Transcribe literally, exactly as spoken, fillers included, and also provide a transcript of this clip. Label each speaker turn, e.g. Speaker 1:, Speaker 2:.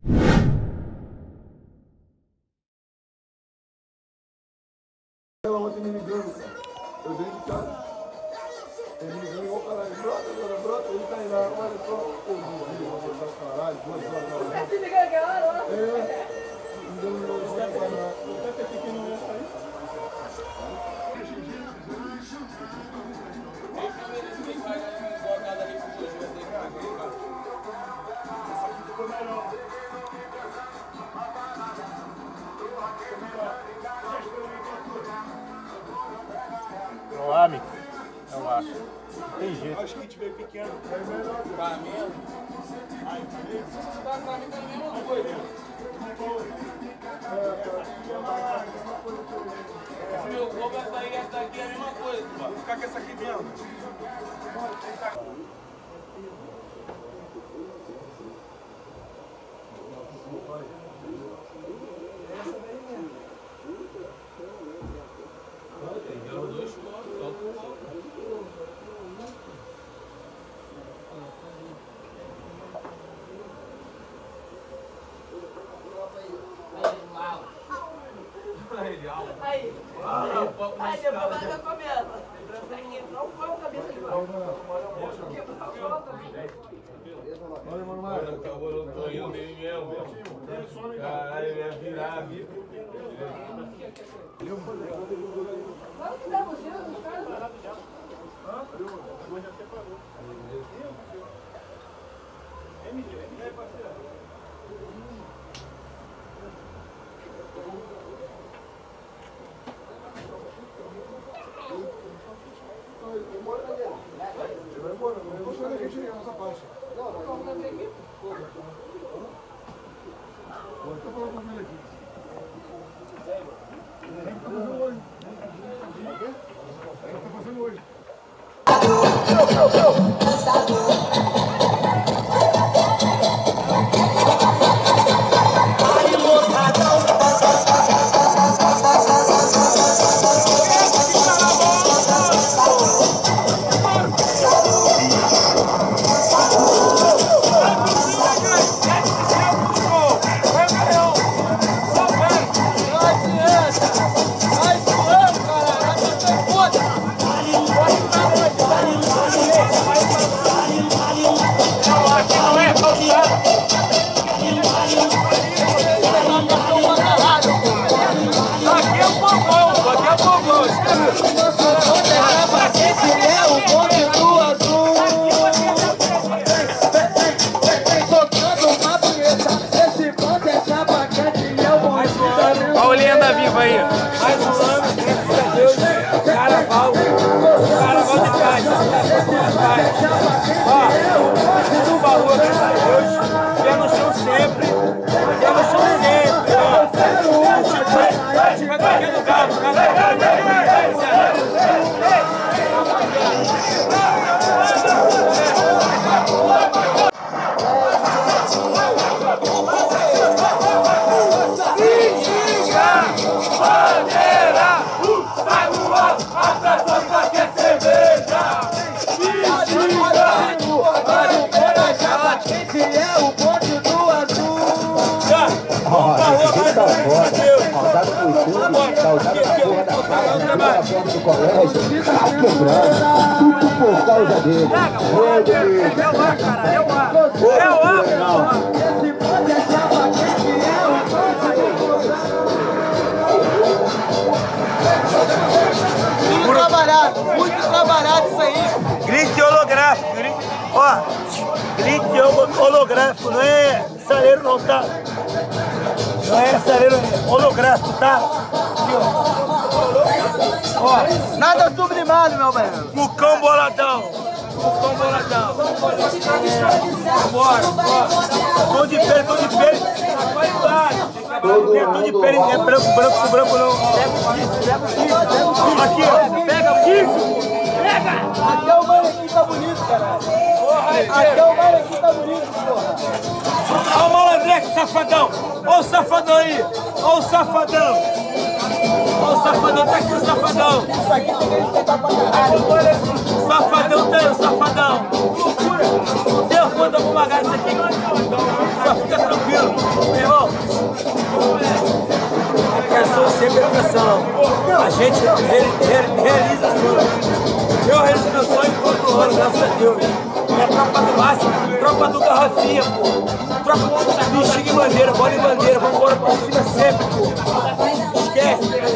Speaker 1: Ela ontem me ligando, cara. Eu dei de casa. Ele me ligou e falou, caralho, brota, brota, brota. Ele tá aí na hora, olha só. Pô, eu vou botar o caralho, duas horas na hora.
Speaker 2: Você se ligou aquela hora?
Speaker 1: É. Me deu um negócio de parar. Eu até pensei que não ia sair. Ficou melhor.
Speaker 3: Não há, amigo. Eu acho. Não tem jeito.
Speaker 1: Acho que a gente veio pequeno. É melhor.
Speaker 4: Pra mim?
Speaker 1: Aí, falei.
Speaker 4: Pra mim tá a mesma coisa. Esse meu corpo, essa aí, essa daqui é a mesma coisa.
Speaker 1: Vou ficar com essa aqui mesmo.
Speaker 2: Aí, aí depois vai dar comendo. Não põe o cabeça de baixo.
Speaker 1: Olha, mano, mano.
Speaker 4: Eu tô indo nele mesmo. Caralho, ele ia virar, amigo.
Speaker 2: Claro que dá você, não faz.
Speaker 1: Vai embora, eu vou chegar aqui, chegar nessa faixa.
Speaker 2: Não, não, não tem aqui.
Speaker 1: Eu tô falando com ele aqui. É o que tá fazendo hoje. É o que tá fazendo hoje.
Speaker 3: Olha o Lenda Viva aí. Mais um ano, graças a Deus. Carnaval. Carnaval de paz. Ó, tudo valor, graças a Deus. Pé no chão sempre. Pé no chão sempre. Ó. Chega daqui no carro.
Speaker 5: Saudade do YouTube, saudade da porra da casa, da porta do colégio, tá quebrando, tudo por causa dele. Ô, Deus!
Speaker 3: É o ar, cara, é o ar. É o ar, porra.
Speaker 6: Muito trabalhado, muito trabalhado isso aí.
Speaker 3: Grite holográfico, grite, ó, grite holográfico, não é saleiro não, tá? Não é saleiro holográfico, tá? Aqui, ó. Ó.
Speaker 6: Nada sublimado, meu velho.
Speaker 3: Cucão boladão. Cucão boladão. Bora, bora. Tom de pele, tom de pele. Qualidade. Não é tom de pele, é branco, branco, branco não. Aqui, ó. Pega o isso. Pega.
Speaker 6: Até o mano aqui tá bonito, cara. Até o mano aqui tá bonito, porra.
Speaker 3: Olha o malandreco, safadão. Olha o safadão aí. Olha o safadão. Olha o safadão, tá aqui o safadão.
Speaker 6: Isso aqui tem que respeitar pra caralho.
Speaker 3: Safadão tá aí, o safadão. Não tem quando eu vou pagar isso aqui. Só fica tranquilo. A gente re, re, realiza sonhos. Eu realizo meu sonho todo ano, graças a Deus. É tropa do máximo, tropa do garrafinha, pô. Tropa do bexiga e bandeira, bola e bandeira. Vamos embora pra cima sempre, pô. Esquece.